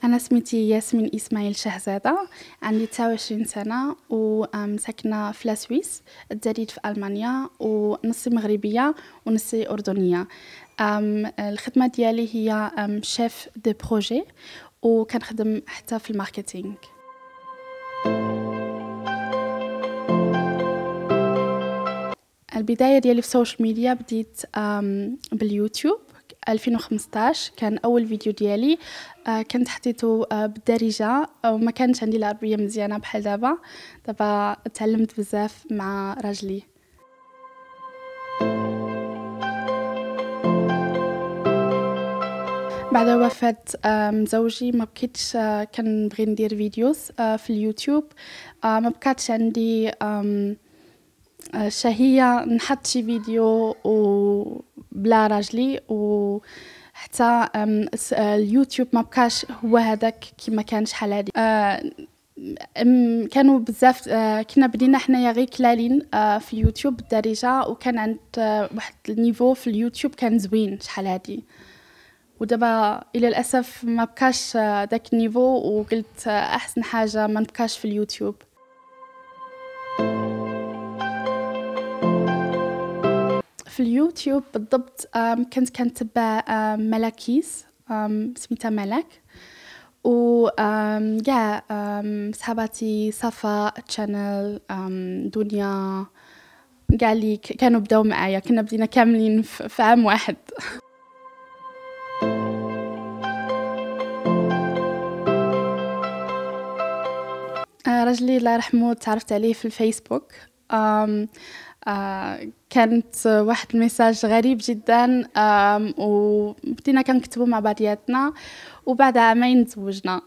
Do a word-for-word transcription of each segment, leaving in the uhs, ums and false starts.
أنا سميتي ياسمين إسماعيل شهزادة، عندي تسعة وعشرين سنة وساكنة في لاسويس الجديد في ألمانيا، ونصي مغربية ونصي أردنية. أم الخدمة ديالي هي شيف دي بروجي، وكنخدم حتى في الماركتينغ. البداية ديالي في السوشيال ميديا بديت باليوتيوب ألفين وخمسطاش، كان اول فيديو ديالي. آه كنت حطيته آه بالدارجه، وما كانش عندي العربيه مزيانه بحال دابا. دابا تعلمت بزاف مع راجلي. بعد وفاة زوجي ما بقيتش آه كنبغي ندير فيديوز آه في اليوتيوب. آه ما بقاتش عندي شهية نحط شي فيديو وبلا راجلي، و حتى اليوتيوب ما بقاش هو هذاك كما كان شحال هادي. آه كانوا بزاف، آه كنا بدينا حنايا غير كلالين آه في اليوتيوب بالدارجه، وكان عند آه واحد النيفو في اليوتيوب كان زوين شحال هادي. ودابا الى الاسف ما بقاش آه داك النيفو، وقلت آه احسن حاجه ما نبقاش في اليوتيوب. في اليوتيوب بالضبط كنت كنتبع ملاكيس سميتها ملك، و كاع صحاباتي صفاء تشانل دنيا، كاع اللي كانوا بداو معايا كنا بدينا كاملين في عام واحد. راجلي الله يرحمه تعرفت عليه في الفيسبوك. آم آه كانت واحد الميساج غريب جدا، وبدينا كنكتبوا مع بعضياتنا، وبعد عامين تزوجنا.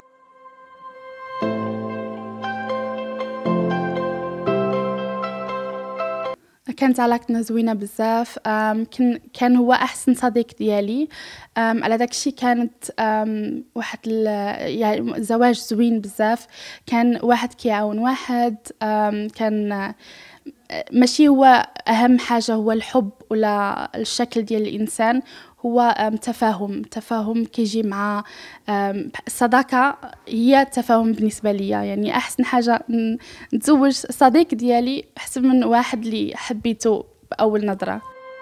كانت علاقتنا زوينه بزاف. كان كان هو احسن صديق ديالي. على داكشي كانت واحد يعني زواج زوين بزاف، كان واحد كيعاون واحد. كان ماشي هو اهم حاجه هو الحب ولا الشكل ديال الانسان، هو تفاهم تفاهم كيجي مع الصداقه. هي التفاهم بالنسبه لي، يعني احسن حاجه نتزوج صديق ديالي احسن من واحد اللي حبيته باول نظره.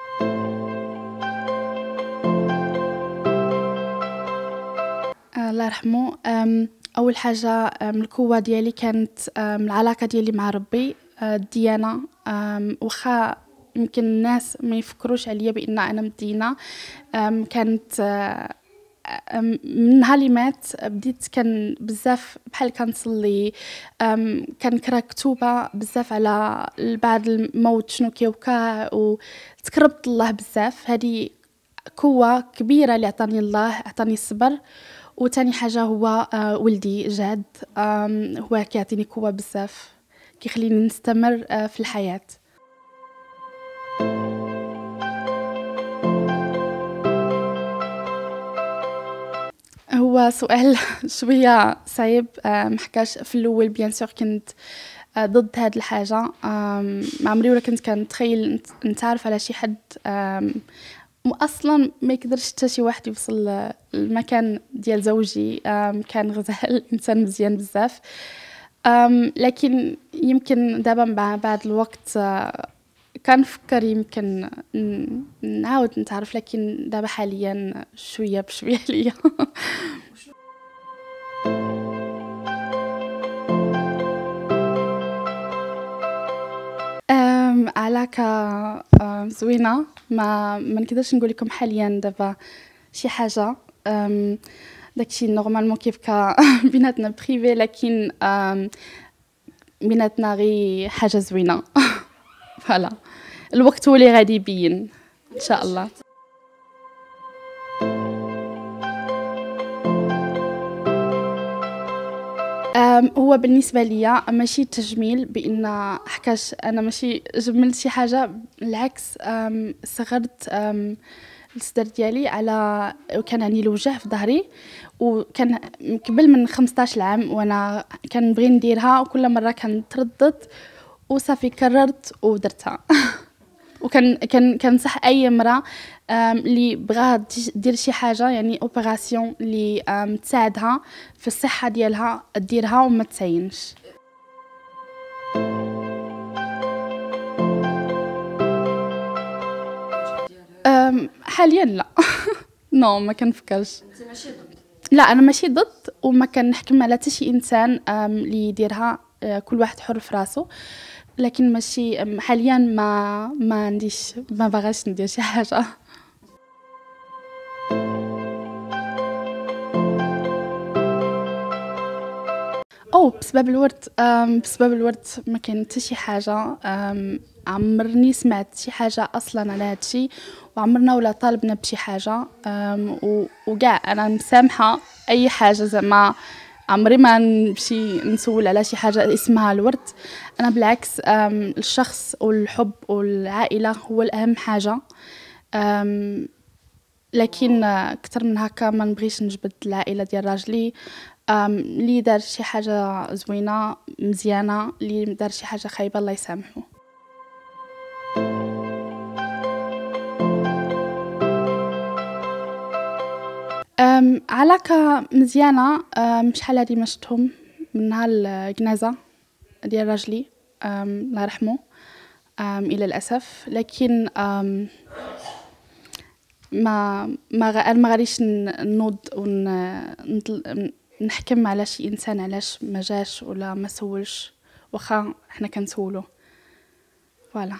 الله يرحمه، اول حاجه القوه ديالي كانت العلاقه ديالي مع ربي، الديانه. واخا يمكن الناس ما يفكروش عليا بان انا مدينه، كانت من النهار اللي مات بديت كان بزاف بحال كنصلي، كنقرا كتوبه بزاف على بعد الموت شنو كيوقع، وتقربت الله بزاف. هذه قوه كبيره اللي عطاني الله، عطاني الصبر. وتاني حاجه هو ولدي جاد، هو كيعطيني قوه بزاف، كيخليني نستمر في الحياه. هو سؤال شويه صعيب، محكاش في الاول بيان سور كنت ضد هاد الحاجه. ما عمري ولا كنت كنتخيل نتعرف على شي حد اصلا ما يقدرش حتى شي واحد يوصل المكان ديال زوجي. كان غزال انسان مزيان بزاف. لكن يمكن دابا مع بعد الوقت كنفكر يمكن نعاود نتعرف، لكن دابا حاليا شويه بشويه ليا. علاقه زوينه، ما ما نقدرش نقول لكم حاليا دابا شي حاجه. داكشي نورمالمون كيبقى بيناتنا بريفي، لكن بيناتنا غير حاجه زوينه. فوالا الوقت هو اللي غادي يبين ان شاء الله. هو بالنسبه ليا ماشي تجميل، بان حكاش انا ماشي جملت شي حاجه، بالعكس صغرت الصدر ديالي على كان عندي الوجه في ظهري، وكان قبل من خمسطاش عام وانا كنبغي نديرها، وكل مره كنتردد وصافي قررت ودرتها. وكان كان كنصح اي امراه اللي بغاها دير شي حاجه يعني اوبيراسيون اللي تساعدها في الصحه ديالها ديرها وما تسينش. حاليا لا. نو ما كنفكرش. انت ماشي ضد؟ لا انا ماشي ضد وما كنحكم على حتى شي انسان اللي يديرها، كل واحد حر في راسو، لكن ماشي حاليا ما ما عنديش ما باغاش ندير شي حاجه. او بسبب الورد، بسبب الورد ما كاين حتى شي حاجه، عمرني سمعت شي حاجه اصلا على هادشي، وعمرنا ولا طالبنا بشي حاجه، وكاع انا مسامحه اي حاجه زعما، عمري ما نمشي نسول على شي حاجه اسمها الورد. انا بالعكس الشخص والحب والعائله هو الاهم حاجه، لكن اكثر من هكا ما نبغيش نجبد العائله ديال راجلي. اللي دار شي حاجه زوينه مزيانه، اللي دار شي حاجه خايبه الله يسامحه. علاقه مزيانه، شحال هادي ما شفتهم من نهار الجنازه ديال راجلي الله يرحمه الى الاسف، لكن ما ما ما غاديش نوض ونحكم على شي انسان علاش ما جاش ولا ما سولش، واخا حنا كنسولو. فوالا.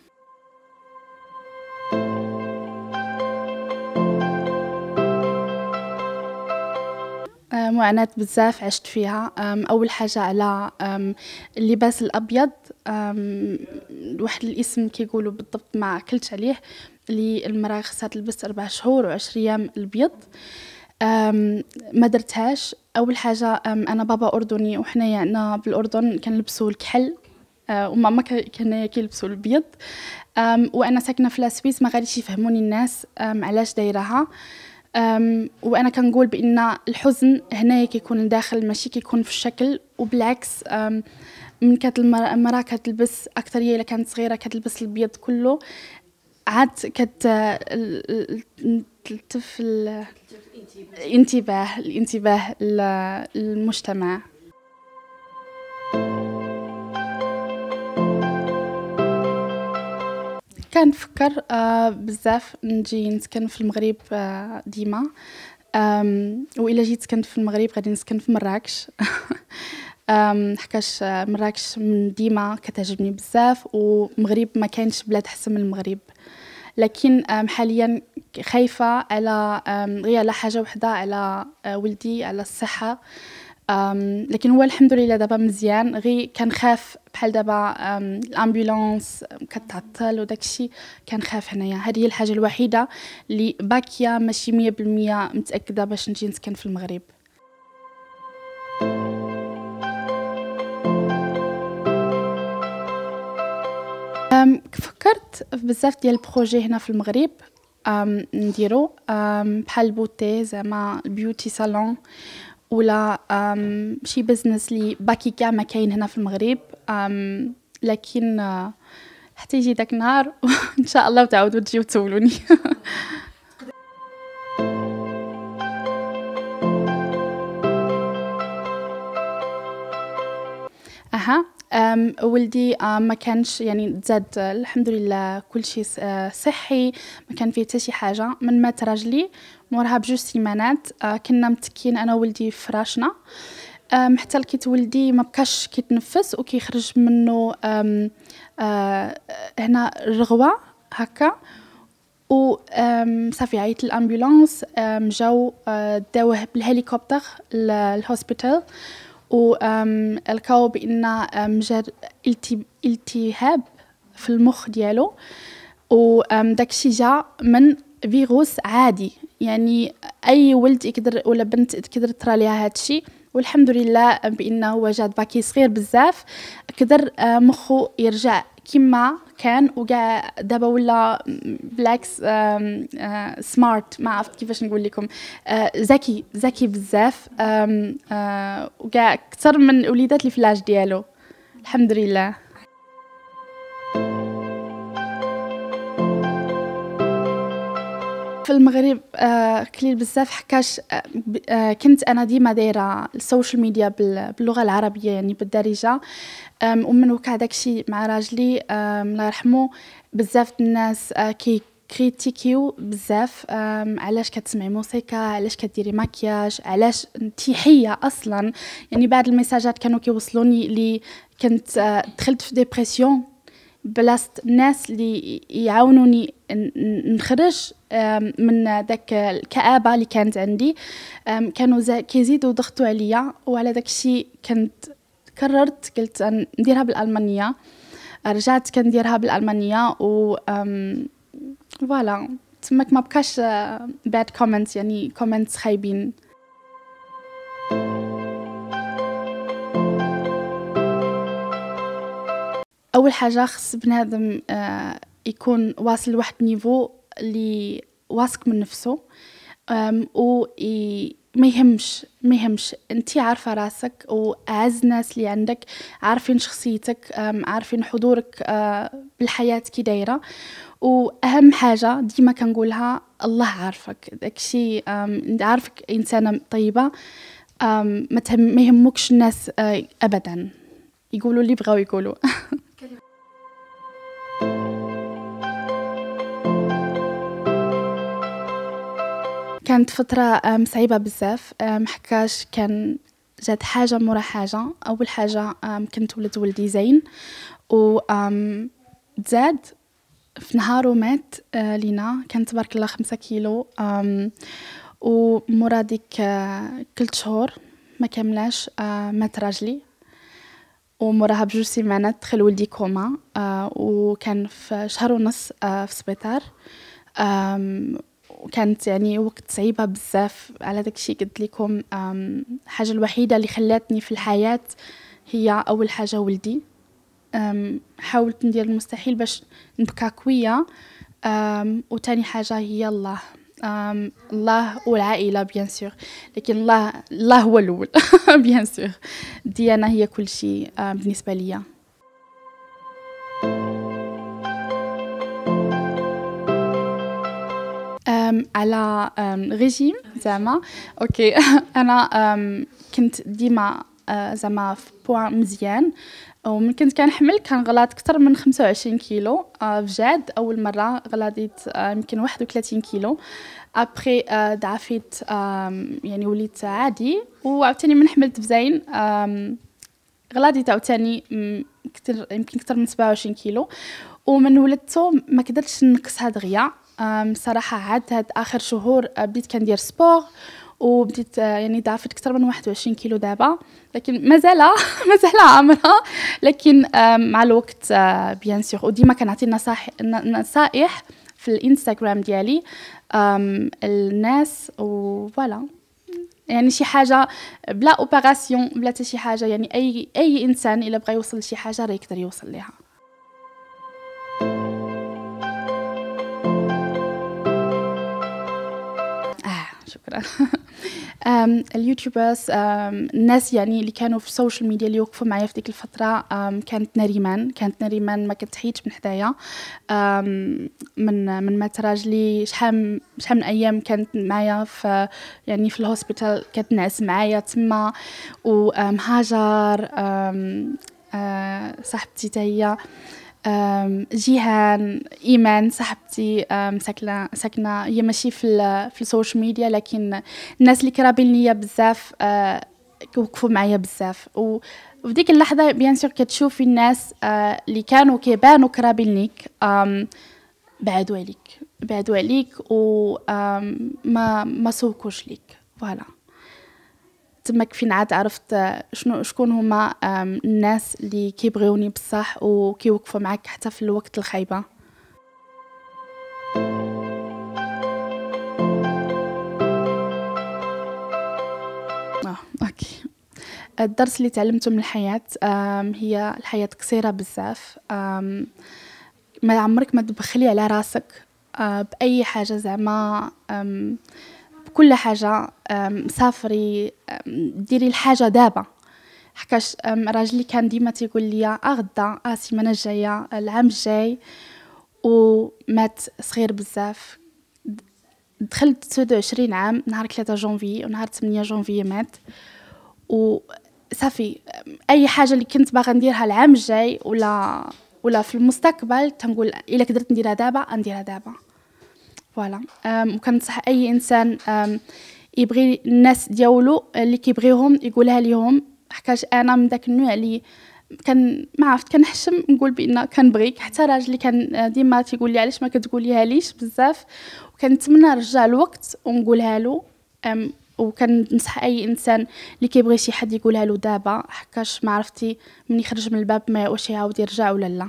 معاناة بزاف عشت فيها. اول حاجه على اللباس الابيض، واحد الاسم كيقولوا بالضبط ما عقلتش عليه، اللي المراه خصها تلبس اربع شهور وعشر ايام البيض. ما درتهاش. اول حاجه انا بابا اردني وحنايا عندنا بالاردن كنلبسوا الكحل، وماما كان كيلبسوا البيض، وانا ساكنه في لاسويس ما غاديش يفهموني الناس علاش دايرها. وانا كنقول بان الحزن هنايا كيكون داخل ماشي كيكون في الشكل، وبالعكس من كانت المراه كتلبس اكثريه الا كانت صغيره كتلبس البيض كله، عاد كت تلتف الانتباه الانتباه للمجتمع. كنفكر آه بزاف نجي نسكن في المغرب آه ديما، والا جيت سكنت في المغرب غادي نسكن في مراكش. حكاش مراكش من ديما كتعجبني بزاف، ومغرب ما كاينش بلاد احسن من المغرب، لكن حاليا خايفه على غير على حاجه وحده، على ولدي، على الصحه. لكن هو الحمد لله دابا مزيان، غير كنخاف بحال دابا الامبولانس كتعطل وداكشي كنخاف هنايا. هذه هي الحاجه الوحيده اللي باكيه ماشي مية بالمية متاكده باش نجي نسكن في المغرب. فكرت بزاف ديال البروجي هنا في المغرب نديرو، بحال بوتي زعما البيوتي صالون، ولا شي بزنس لي باكي كاع ما كاين هنا في المغرب، لكن حتى يجي داك النهار ان شاء الله وتعاودوا تجيو تسولوني. اها ولدي ما كانش يعني تزاد الحمد لله كل شيء صحي، ما كان فيه حتى شي حاجه. من مات راجلي مورها بجوج سيمانات كنا متكين انا وولدي في فراشنا، حتى لقيت ولدي ما بقاش كيتنفس وكيخرج منه هنا الرغوه هكا، و صافي عيط الامبولانس، جاو داوه بالهليكوبتر للهوسبيتال، و لقاو بان جا التهاب في المخ ديالو، و داكشي جا من فيروس عادي، يعني اي ولد يقدر ولا بنت تقدر ترى ليها هادشي. والحمد لله بانه هو جا باكي صغير بزاف قدر مخه يرجع كما كان، وكاع دابا ولا بالعكس سمارت، ما عرفت كيفاش نقول لكم، ذكي ذكي بزاف، وكاع اكثر من وليدات اللي في لاج ديالو الحمد لله. في المغرب آه قليل بزاف حكاش آه كنت انا ديما دايره السوشيال ميديا باللغه العربيه يعني بالدارجه. ومن وقع داكشي مع راجلي الله يرحمه بزاف الناس آه كي كريتيكيو بزاف علاش كتسمعي موسيقى، علاش كديري مكياج، علاش انتي حيه اصلا. يعني بعض الميساجات كانوا كيوصلوني لي كنت آه دخلت في ديبرسيون بلاصه الناس اللي يعاونوني نخرج من داك الكآبه اللي كانت عندي. كانوا كيزيدوا يضغطوا عليا، وعلى داك الشيء كنت قررت قلت نديرها بالالمانيه. رجعت كنديرها بالالمانيه و فوالا تماك ما بقاش باد كومنت يعني كومنتس خايبين. اول حاجه خص بنادم آه يكون واصل لواحد النيفو اللي واثق من نفسه، و ما يهمش ما يهمش انتي عارفه راسك، واعز الناس اللي عندك عارفين شخصيتك، عارفين حضورك آه بالحياه كي دايره. واهم حاجه ديما كنقولها الله عارفك، داكشي عارفك انسانه طيبه. ما يهمكش الناس آه ابدا، يقولوا اللي بغاو يقولوا. كانت فترة صعيبة بزاف، حكاش كان جات حاجة مورا حاجة. أول حاجة كنت ولد ولدي زين، و تزاد في نهار ومات لينا، كان تبارك الله خمسة كيلو. ومورا ديك كلت شهور ما كاملاش مات راجلي، وموراها بجوج سيمانات دخل ولدي كوما، وكان في شهر ونص في السبيطار. وكانت يعني وقت صعيبة بزاف. على داكشي قلت لكم الحاجة الوحيدة اللي خلاتني في الحياة هي أول حاجة ولدي. حاولت ندير المستحيل باش نبقى قوية، وتاني حاجة هي الله. الله والعائلة بيان سور، لكن الله الله هو الأول. بيان سور ديانا هي كل شيء بالنسبة ليا. على ريجيم زعما اوكي. انا كنت ديما زعما في بوان مزيان، ومن كنت كنحمل كنغلط اكثر من خمسة وعشرين كيلو في جاد. اول مره غلطيت يمكن واحد وثلاثين كيلو، ابري ضعفيت يعني وليت عادي، وعاوتاني من حملت بزين غلطيت عاوتاني كثر يمكن اكثر من سبعة وعشرين كيلو. ومن ولدتو ما قدرتش نقصها دغيا صراحه. عاد هاد اخر شهور بديت كندير سبور، وبديت يعني ضعفت اكثر من واحد وعشرين كيلو دابا، لكن مازال مازال عامره. لكن مع الوقت بيان سور. وديما كنعطي نصائح نصائح في الانستغرام ديالي الناس، وفوالا يعني شي حاجه بلا اوبيراسيون بلا حتى شي حاجه. يعني اي اي انسان الا بغى يوصل لشي حاجه راه يقدر يوصل ليها. شكرا. اليوتيوبرز الناس يعني اللي كانوا في السوشيال ميديا اللي وقفوا معايا في ديك الفتره كانت نريمان. كانت نريمان ما كتحيدش من حدايا من من مات راجلي شحال شحال من ايام كانت معايا في يعني في الهوسبيتال، كانت نعس معايا تما. ومهاجر صاحبتي حتى هي، جيهان، ايمان صاحبتي ساكنه ساكنه هي ماشي في في السوشيال ميديا، لكن الناس اللي قرابين ليا بزاف وقفوا معايا بزاف. وفي ديك اللحظه بيان سور كتشوفي الناس اللي كانوا كيبانوا قرابين ليك بعدوا عليك بعدوا عليك وما ما سوقوش ليك. فوالا تماك فين عاد عرفت شنو شكون هما الناس اللي كيبغيوني بصح وكيوقفوا معاك حتى في الوقت الخايبه. اه اوكي. الدرس اللي تعلمته من الحياه هي الحياه قصيره بزاف. ما عمرك ما تبخلي على راسك باي حاجه، زعما كل حاجه سافري ديري الحاجه دابا. حكاش راجلي كان ديما تيقول لي اغدا السيمانه الجايه العام الجاي، ومات صغير بزاف. دخلت سبعة وعشرين عام نهار ثلاثة جونفي ونهار ثمانية جونفي مات، وصافي اي حاجه اللي كنت باغا نديرها العام الجاي ولا ولا في المستقبل تنقول الا قدرت نديرها دابا نديرها دابا. فوالا. وكنصح اي انسان يبغي الناس ديالو اللي كيبغيهم يقولها ليهم، حكاش انا من داك النوع اللي كان ما عرفت كنحشم نقول بان كنبغيك. حتى راجلي كان ديما تيقول لي علاش ما كتقوليها ليش بزاف، وكنتمنى نرجع الوقت ونقولها له. وكنصح اي انسان اللي كيبغي شي حد يقولها له دابا، حكاش ما عرفتي من يخرج من الباب ما واش يعاود يرجع ولا لا.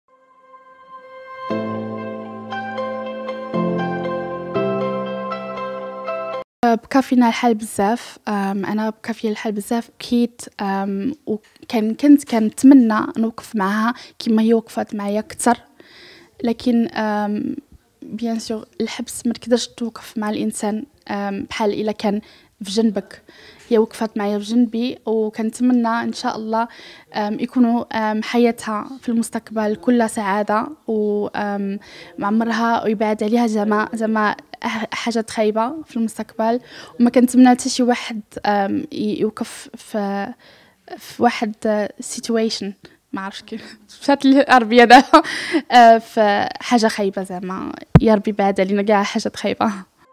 بكى فينا الحال بزاف. انا بكى فيا الحال بزاف، بكيت وكان كنت كنتمنى نوقف معها كما هي وقفات معايا اكثر، لكن بيان سور الحبس ما تقدرش توقف مع الانسان بحال الا كان في جنبك. هي وقفت معايا في جنبي، وكنتمنى ان شاء الله يكونوا حياتها في المستقبل كلها سعاده ومعمرها ويبعد عليها زعما زعما حاجات خايبه في المستقبل. وما كنتمنى حتى شي واحد يوقف في في واحد سيتويشن ما عرفتش كيف مشات العربيه دابا في حاجه خايبه، زعما يا ربي بعد علينا كاع حاجات خايبه.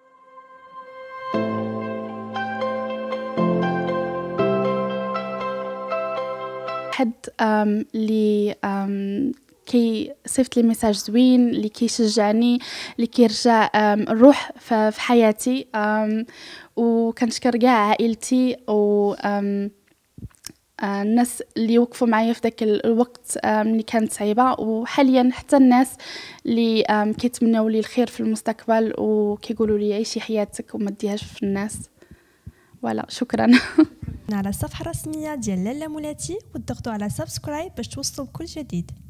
حد اللي كي صيفط لي ميساج زوين، اللي كيشجعني، اللي كيرجع الروح في حياتي. وكنشكر كاع عائلتي و الناس اللي وقفوا معايا في داك الوقت اللي كانت صعيبه، وحاليا حتى الناس اللي كيتمناو لي الخير في المستقبل وكيقولوا لي عيشي حياتك وما ديهاش في الناس. ولا شكرا. على الصفحه الرسميه ديال لاله مولاتي وضغطوا على سبسكرايب باش توصلوا بكل جديد.